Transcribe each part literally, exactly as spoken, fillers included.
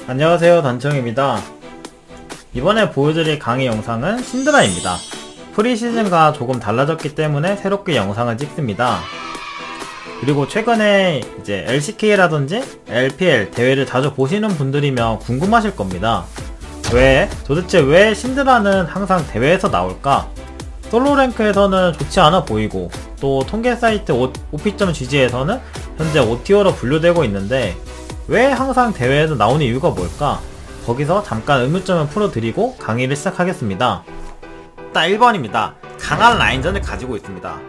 안녕하세요, 단청입니다. 이번에 보여드릴 강의 영상은 신드라입니다. 프리시즌과 조금 달라졌기 때문에 새롭게 영상을 찍습니다. 그리고 최근에 이제 엘시케이라든지 엘피엘 대회를 자주 보시는 분들이면 궁금하실 겁니다. 왜? 도대체 왜 신드라는 항상 대회에서 나올까? 솔로 랭크에서는 좋지 않아 보이고 또 통계 사이트 오피.지지에서는 현재 오티어로 분류되고 있는데 왜 항상 대회에서 나오는 이유가 뭘까? 거기서 잠깐 의문점을 풀어드리고 강의를 시작하겠습니다. 딱 일 번입니다. 강한 라인전을 가지고 있습니다.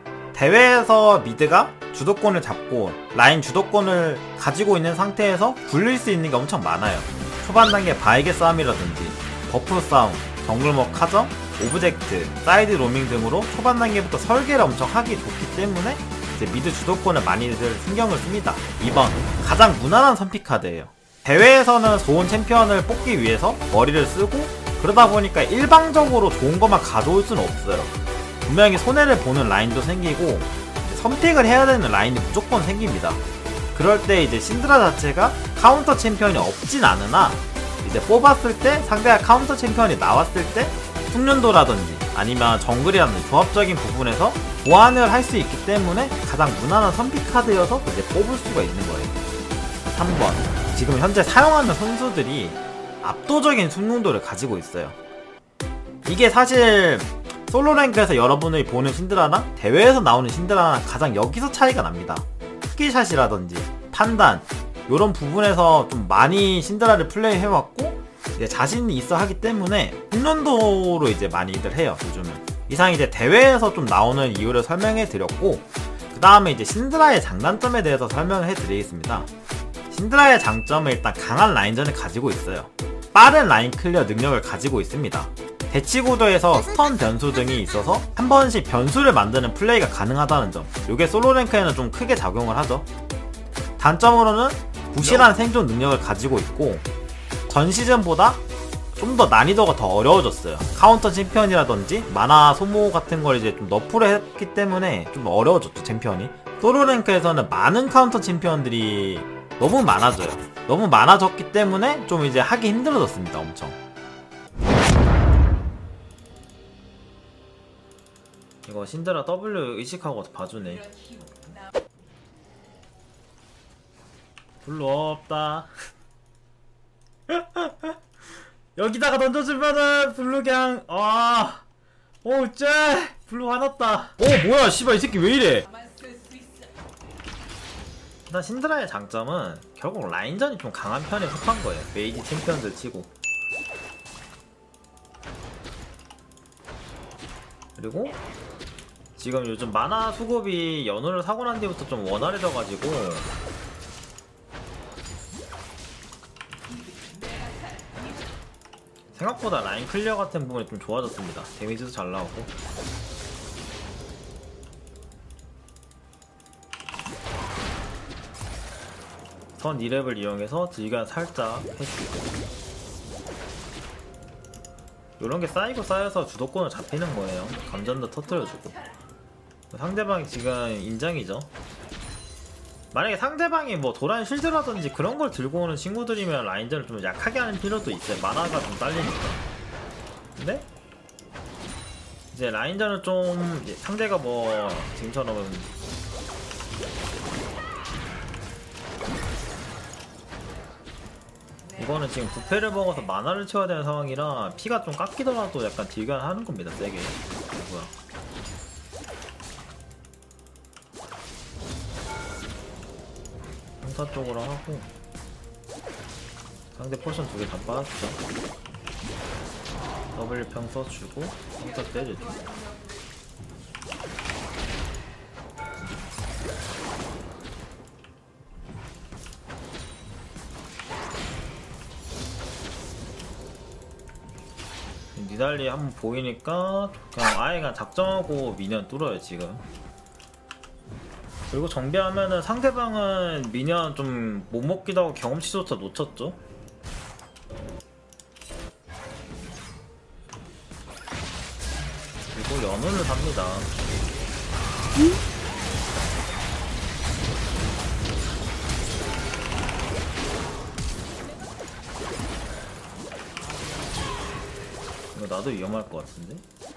대회에서 미드가 주도권을 잡고 라인 주도권을 가지고 있는 상태에서 굴릴 수 있는 게 엄청 많아요. 초반 단계 바이게 싸움이라든지 버프 싸움, 정글먹 카정, 오브젝트, 사이드 로밍 등으로 초반 단계부터 설계를 엄청 하기 좋기 때문에 이제 미드 주도권을 많이들 신경을 씁니다. 이 번 가장 무난한 선픽 카드예요. 대회에서는 좋은 챔피언을 뽑기 위해서 머리를 쓰고 그러다 보니까 일방적으로 좋은 것만 가져올 수는 없어요. 분명히 손해를 보는 라인도 생기고 선택을 해야 되는 라인이 무조건 생깁니다. 그럴 때 이제 신드라 자체가 카운터 챔피언이 없진 않으나 이제 뽑았을 때 상대가 카운터 챔피언이 나왔을 때 숙련도라든지 아니면 정글이라든지 조합적인 부분에서 보완을 할 수 있기 때문에 가장 무난한 선픽 카드여서 이제 뽑을 수가 있는 거예요. 삼 번 지금 현재 사용하는 선수들이 압도적인 숙련도를 가지고 있어요. 이게 사실 솔로 랭크에서 여러분이 보는 신드라랑 대회에서 나오는 신드라랑 가장 여기서 차이가 납니다. 스킬샷이라든지 판단 요런 부분에서 좀 많이 신드라를 플레이해왔고 이제 자신이 있어 하기 때문에 숙련도로 이제 많이들 해요. 요즘은 이상 이제 대회에서 좀 나오는 이유를 설명해 드렸고 그 다음에 이제 신드라의 장단점에 대해서 설명을 해 드리겠습니다. 신드라의 장점은 일단 강한 라인전을 가지고 있어요. 빠른 라인 클리어 능력을 가지고 있습니다. 대치 구도에서 스턴 변수 등이 있어서 한 번씩 변수를 만드는 플레이가 가능하다는 점, 요게 솔로 랭크에는 좀 크게 작용을 하죠. 단점으로는 부실한 생존 능력을 가지고 있고 전 시즌보다 좀 더 난이도가 더 어려워졌어요. 카운터 챔피언이라든지 마나 소모 같은 걸 이제 좀 너프를 했기 때문에 좀 어려워졌죠, 챔피언이. 솔로 랭크에서는 많은 카운터 챔피언들이 너무 많아져요. 너무 많아졌기 때문에 좀 이제 하기 힘들어졌습니다, 엄청. 이거 신드라 W 의식하고 봐주네. 블루 없다. 여기다가 던져주면은 블루 그냥 아, 오 쟤 블루 화났다. 오 뭐야 씨발 이 새끼 왜 이래. 일단 신드라의 장점은 결국 라인전이 좀 강한 편에 속한 거예요. 메이지 챔피언들 치고. 그리고 지금 요즘 만화 수급이 연호를 사고 난 뒤부터 좀 원활해져가지고 생각보다 라인 클리어 같은 부분이 좀 좋아졌습니다. 데미지도 잘 나오고. 선 이 렙을 이용해서 딜견 살짝 해주고 요런게 쌓이고 쌓여서 주도권을 잡히는 거예요. 감전도 터뜨려주고. 상대방이 지금 인장이죠. 만약에 상대방이 뭐 도란 실드라든지 그런 걸 들고 오는 친구들이면 라인전을 좀 약하게 하는 필요도 있어요. 만화가 좀 딸리니까. 근데 이제 라인전을 좀 상대가 뭐 지금처럼 이거는 지금 부패를 먹어서 만화를 채워야 되는 상황이라 피가 좀 깎이더라도 약간 딜견 하는 겁니다, 세게. 뭐야. 평타 쪽으로 하고 상대 포션 두 개 다 빠졌죠. 더블 평 써주고 평타 때려주고. 니달리 한번 보이니까 그냥 아예 그냥 작정하고 미니언 뚫어요 지금. 그리고 정비하면은 상대방은 미니언 좀 못 먹기도 하고 경험치조차 놓쳤죠. 그리고 연운을 삽니다. 응? 이거 나도 위험할 것 같은데?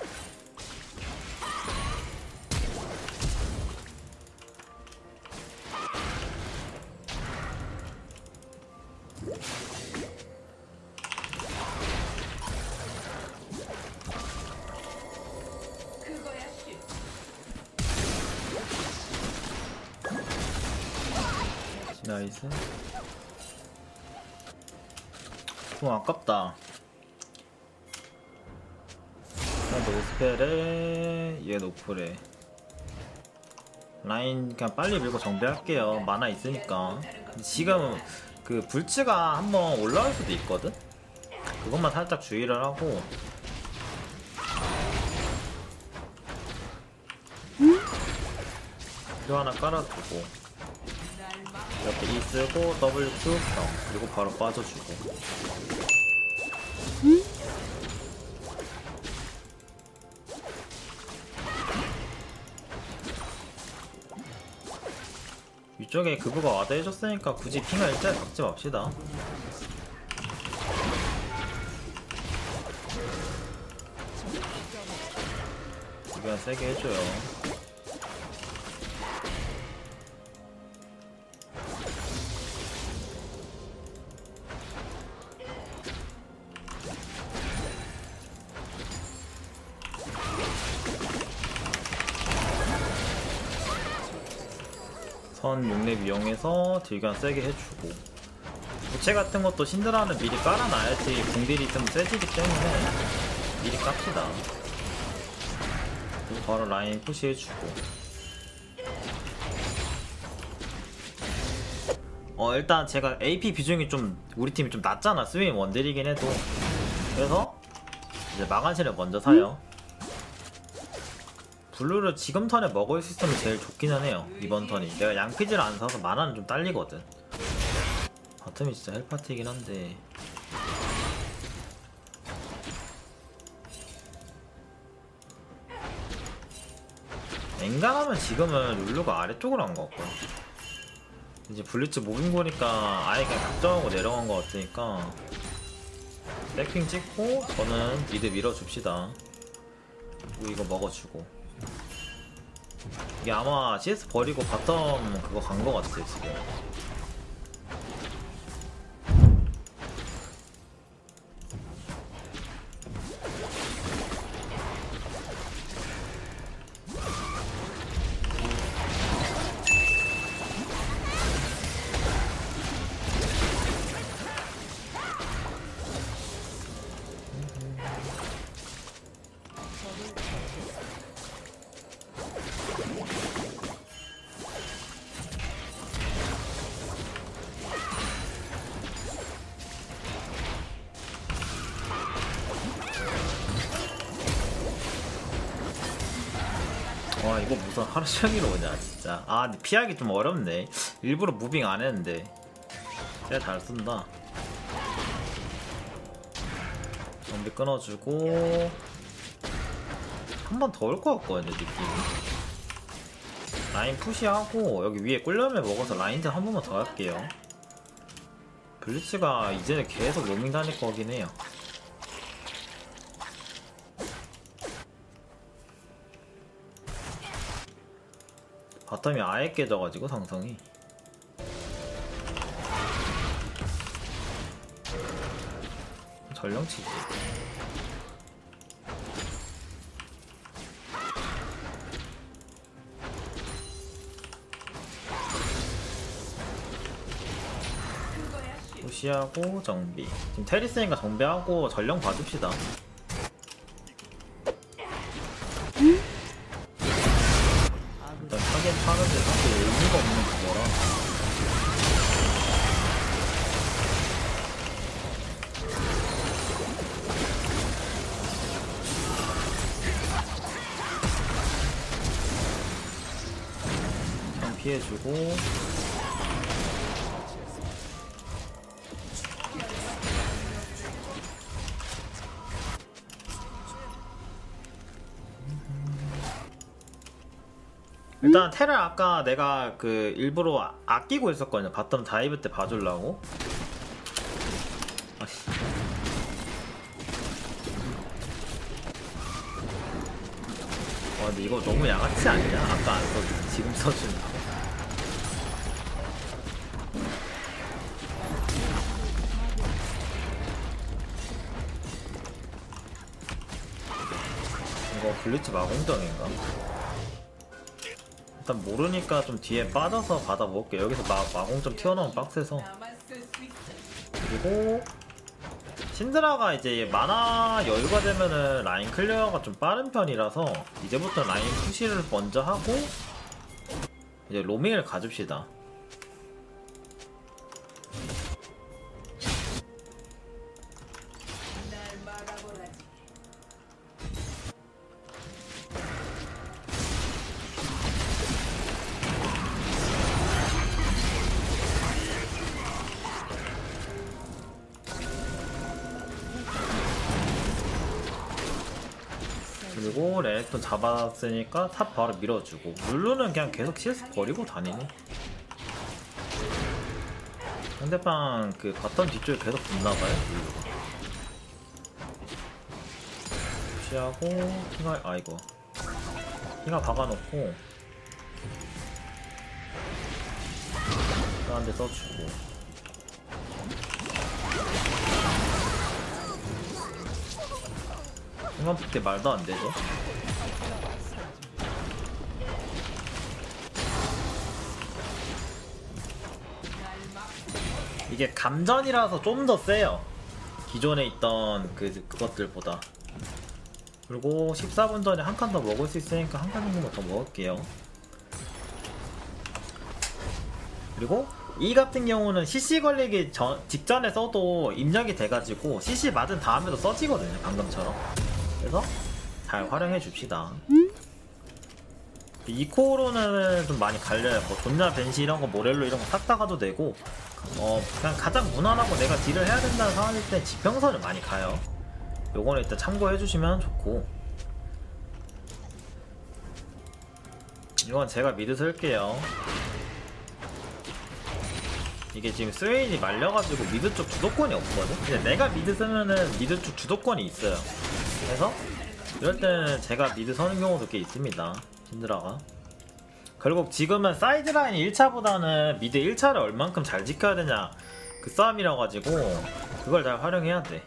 나이스. 좀 아깝다. 노스펠에 얘 노플에 라인 그냥 빨리 밀고 정비할게요. 만화 있으니까. 지금 그 불치가 한번 올라올 수도 있거든? 그것만 살짝 주의를 하고. 표 하나 깔아주고 이렇게 E 쓰고 더블유 큐 어, 그리고 바로 빠져주고. 위쪽에 그부가 와드 해줬으니까 굳이 핑을 일자리 박지 맙시다. 이건 세게 해줘요. 선 육 렙 이용해서 딜견 세게 해주고, 부채 같은 것도 신드라는 미리 깔아놔야지 궁딜이 좀 세지기 때문에 미리 깝시다. 그리고 바로 라인 푸시해주고. 어 일단 제가 에이피 비중이 좀 우리 팀이 좀 낮잖아. 스윙 원딜이긴 해도. 그래서 이제 마간실을 먼저 사요. 블루를 지금 턴에 먹을 수 있으면 제일 좋기는 해요. 이번 턴이 내가 양피지를 안 사서 만화는 좀 딸리거든. 바텀이 진짜 헬파티이긴 한데 엔간하면 지금은 룰루가 아래쪽으로 한 것 같고, 이제 블리츠 모빙 보니까 아예 그냥 작정하고 내려간 것 같으니까 백핑 찍고 저는 미드 밀어줍시다. 그리고 이거 먹어주고. 이게 아마 씨에스 버리고 바텀 그거 간 것 같아 지금. 와 이거 무슨 하루 종일 오냐 진짜. 아 근데 피하기 좀 어렵네. 일부러 무빙 안 했는데. 진짜 잘 쓴다. 좀비 끊어주고 한 번 더 올 것 같거든요 느낌이. 라인 푸시하고 여기 위에 꿀려면 먹어서 라인전 한 번만 더 할게요. 블리츠가 이제는 계속 로밍 다닐 거긴 해요. 바텀이 아예 깨져가지고 상성이. 전령치지. 무시하고 정비. 지금 테리스니까 정비하고 전령 봐줍시다. 일단 타겟 타는데 사실 의미가 없는 그거라. 그냥 피해주고. 일단 테를 아까 내가 그 일부러 아, 아끼고 있었거든요. 바텀 다이브 때 봐주려고. 아씨. 근데 이거 너무 양아치 아니냐? 아까 안 써주고 지금 써주는 거. 이거 블리츠 마공정인가? 일단 모르니까 좀 뒤에 빠져서 받아볼게. 여기서 마, 마공점 튀어나오면 빡세서. 그리고 신드라가 이제 만화 여유가 되면은 라인 클리어가 좀 빠른 편이라서 이제부터 라인 푸시를 먼저 하고 이제 로밍을 가줍시다. 그리고 레넥톤 잡았으니까 탑 바로 밀어주고 룰루는 그냥 계속 실수 버리고 다니네. 상대방 그 바텀 뒤쪽에 계속 붙나봐요 룰루가. 무시하고 킹아 아이고 킹아 박아놓고 한 대 써주고. 순간 때 말도 안 되죠? 이게 감전이라서 좀 더 세요. 기존에 있던 그, 그것들보다. 그리고 십사 분 전에 한 칸 더 먹을 수 있으니까 한 칸 정도만 더 먹을게요. 그리고 이 같은 경우는 씨씨 걸리기 전, 직전에 써도 입력이 돼가지고 씨씨 맞은 다음에도 써지거든요. 방금처럼. 그래서 잘 활용해 줍시다. 이 코어로는 좀 많이 갈려요. 뭐 존나 벤시 이런거 모렐로 이런거 싹 다 가도 되고 어 그냥 가장 무난하고 내가 딜을 해야 된다는 상황일 때 지평선을 많이 가요. 요거는 일단 참고해 주시면 좋고. 이건 제가 미드 쓸게요. 이게 지금 스웨인이 말려가지고 미드 쪽 주도권이 없거든? 근데 내가 미드 쓰면은 미드 쪽 주도권이 있어요. 그래서 이럴 때는 제가 미드 서는 경우도 꽤 있습니다. 신드라가. 결국 지금은 사이드라인 일 차보다는 미드 일 차를 얼만큼 잘 지켜야 되냐 그 싸움이라 가지고 그걸 잘 활용해야 돼.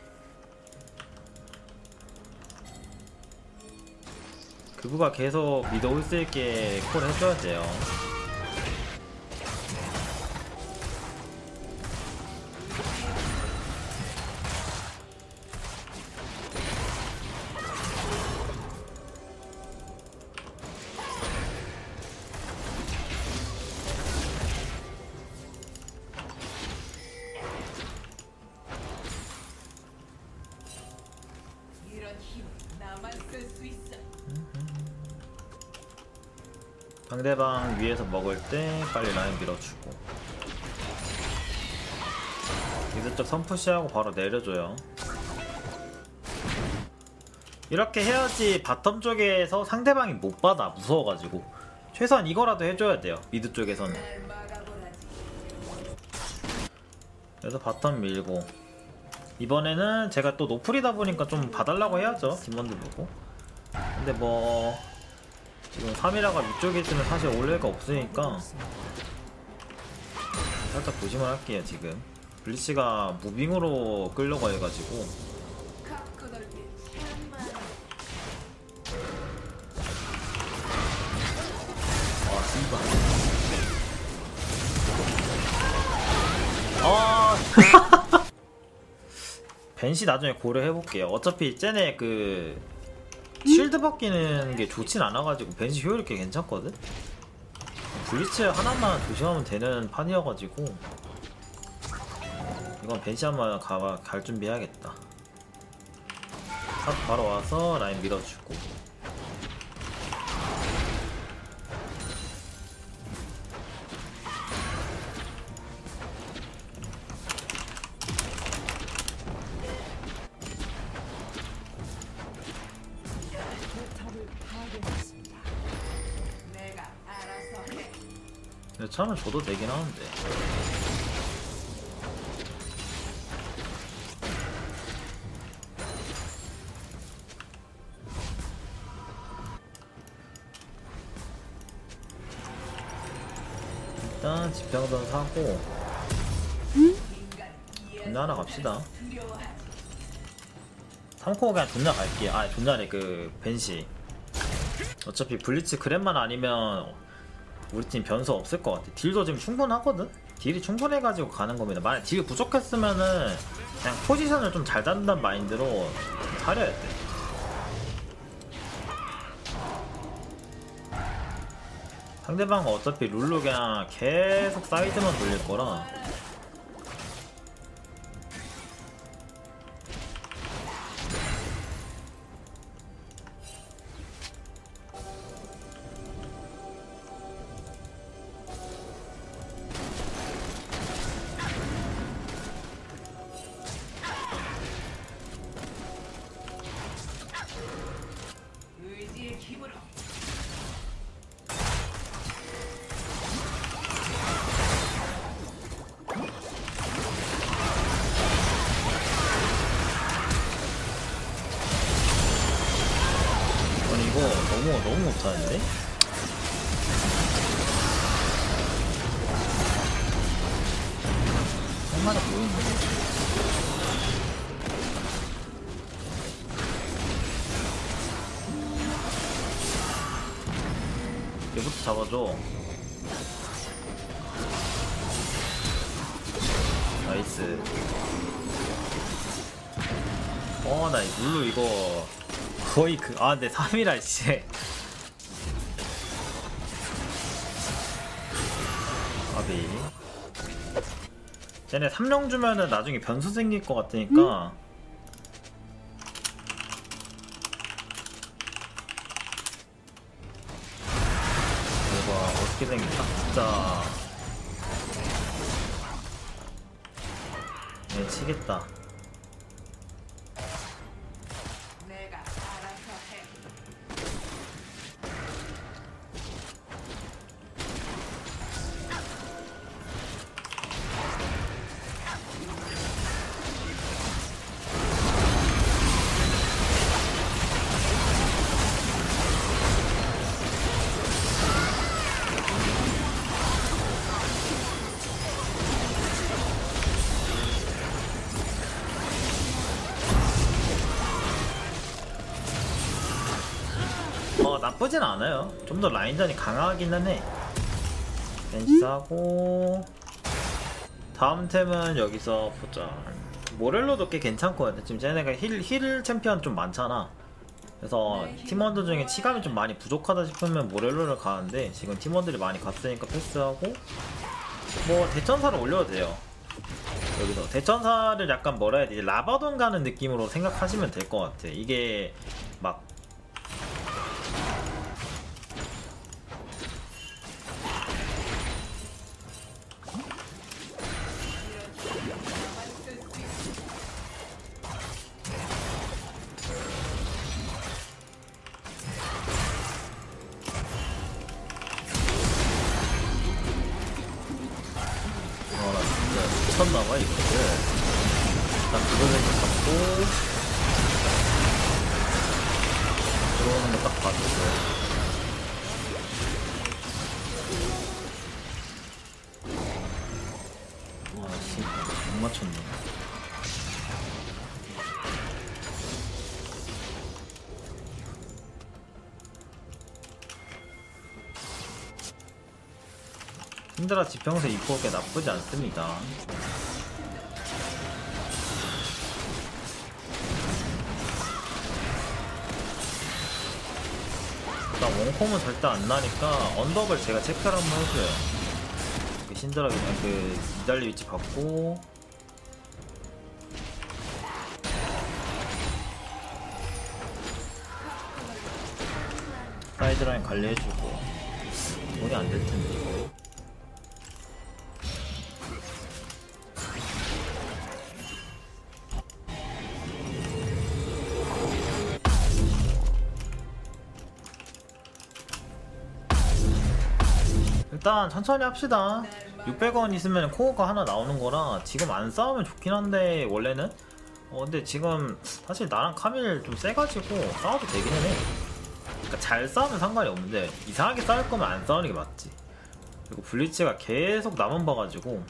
그부가 계속 미드 올 수 있게 콜 해줘야 돼요. 상대방 위에서 먹을 때 빨리 라인 밀어주고 미드 쪽 선푸시하고 바로 내려줘요. 이렇게 해야지 바텀 쪽에서 상대방이 못 받아 무서워가지고 최소한 이거라도 해줘야 돼요 미드 쪽에서는. 그래서 바텀 밀고 이번에는 제가 또 노플이다 보니까 좀 봐달라고 해야죠 팀원들 보고. 근데 뭐 지금 카미라가 위쪽에 있으면 사실 올 애가 없으니까 살짝 조심을 할게요. 지금 블리츠가 무빙으로 끌려고 해가지고. 아 씨발. 아 벤시 나중에 고려해볼게요. 어차피 쟤네 그 쉴드 벗기는 게 좋진 않아가지고 벤시 효율이 꽤 괜찮거든? 블리츠 하나만 조심하면 되는 판이어가지고 이건 벤시 한번 가, 갈 준비해야겠다. 탑 바로 와서 라인 밀어주고. 차는 줘도 되긴 하는데. 일단 지평선 사고 존나 하나 갑시다. 삼 코어 그냥 존나 갈게. 아 존나래 그 벤시. 어차피 블리츠 그랩만 아니면 우리 팀 변수 없을 것 같아. 딜도 지금 충분하거든? 딜이 충분해가지고 가는 겁니다. 만약 딜이 부족했으면은 그냥 포지션을 좀 잘 잡는다는 마인드로 사려야 돼. 상대방은 어차피 룰루 그냥 계속 사이드만 돌릴 거라. 의지의 힘으로 아니 이거 너무 너무 못하는데? 얼마나 보이는데? 얘부터 잡아줘. 나이스. 어, 나 룰루 이거 거의 그, 아, 내 삼 일알 씨. 아비. 쟤네 삼령 주면은 나중에 변수 생길 것 같으니까. 이거 어떻게 생길까? 진짜. 얘 치겠다. 내가 알아서 해. 어 나쁘진 않아요. 좀 더 라인전이 강하기는 해. 벤시하고 다음 템은 여기서 보자. 모렐로도 꽤 괜찮거든. 지금 쟤네가 힐, 힐 챔피언 좀 많잖아. 그래서 팀원들 중에 치감이 좀 많이 부족하다 싶으면 모렐로를 가는데 지금 팀원들이 많이 갔으니까 패스하고 뭐 대천사를 올려도 돼요. 여기서 대천사를 약간 뭐라 해야 되지, 라바돈 가는 느낌으로 생각하시면 될 것 같아. 이게 막 어, 나 진짜 미쳤나봐, 이거를. 일단 그거를 잡고, 들어오는 거 딱 봐주고. 와, 씨, 못 맞췄네. 힌드라 지평새 입고 꽤 나쁘지 않습니다. 일단 원콤은 절대 안 나니까 언덕을 제가 체크를 한번 해줘요. 그 신드라 그냥 그 이달리 위치 받고 사이드라인 관리해주고. 돈이 안 될 텐데 이거. 일단 천천히 합시다. 육백 원 있으면 코어가 하나 나오는 거라 지금 안 싸우면 좋긴 한데 원래는 어 근데 지금 사실 나랑 카밀 좀 세가지고 싸워도 되기는 해. 그러니까 잘 싸우면 상관이 없는데 이상하게 싸울 거면 안 싸우는 게 맞지. 그리고 블리츠가 계속 남은 봐가지고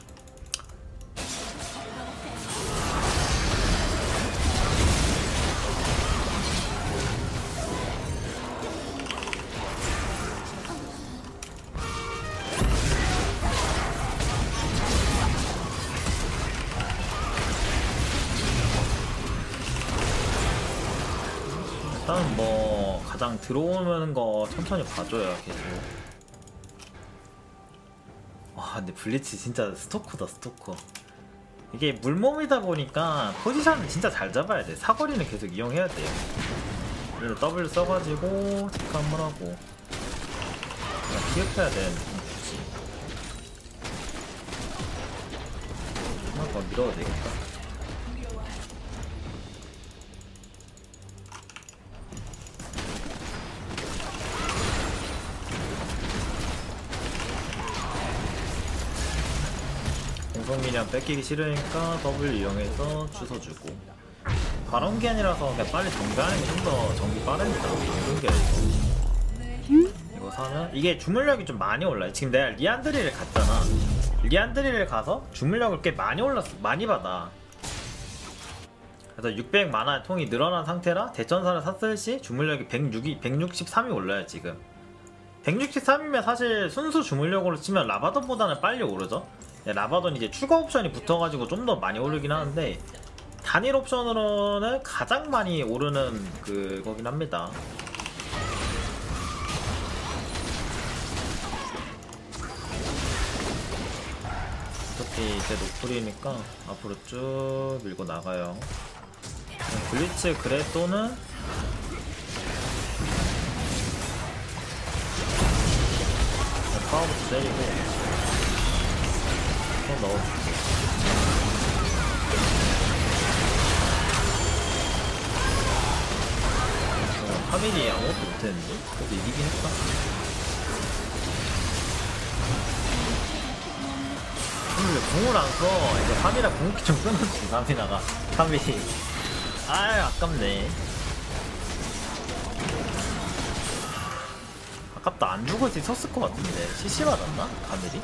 일단 뭐 가장 들어오는 거 천천히 봐줘요 계속. 와 근데 블리츠 진짜 스토커다 스토커. 이게 물몸이다 보니까 포지션을 진짜 잘 잡아야 돼. 사거리는 계속 이용해야 돼요. 그래서 W 써가지고 체크 한번 하고 그냥 기억해야 되는 느낌이지. 한번 밀어도 되겠다. 공성미량 뺏기기 싫으니까 W 이용해서 주워주고. 발언기한이라서 그냥 빨리 정비하는 게 좀 더 정비 빠릅니다. 방금기한 이거 사면 이게 주물력이 좀 많이 올라요. 지금 내가 리안드리를 갔잖아. 리안드리를 가서 주물력을 꽤 많이 올랐어. 많이 받아. 그래서 육백 만화 통이 늘어난 상태라 대천사를 샀을 시 주물력이 백육이, 백육십삼이 올라요 지금. 백육십삼이면 사실 순수 주물력으로 치면 라바돈보다는 빨리 오르죠. 네, 라바돈 이제 추가 옵션이 붙어가지고 좀 더 많이 오르긴 하는데 단일 옵션으로는 가장 많이 오르는 그거긴 합니다. 어차피 이제 노플이니까 앞으로 쭉 밀고 나가요. 블리츠 그래도는 파워부터 때리고 또 넣어줄게. 어, 카밀이 아무것도 못했는데? 그래도 이기긴 했다. 근데 왜 궁을 안 써? 이제 카밀아 궁극기 좀 끊었지, 카밀아가. 카밀이. 아 아깝네. 아깝다. 안 죽어서 섰을 것 같은데. 씨씨 맞았나? 카밀이?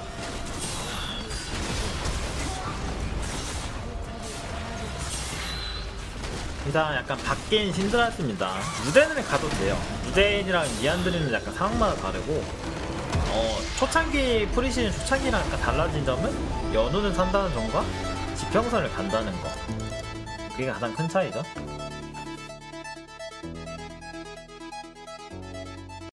일단 약간 밖에인 신드라스입니다. 무대는 가도 돼요. 무대인이랑 리안드리는 약간 상황마다 다르고 어 초창기 프리시즌 초창기랑 약간 달라진 점은 연우는 산다는 점과 지평선을 간다는 거. 그게 가장 큰 차이죠.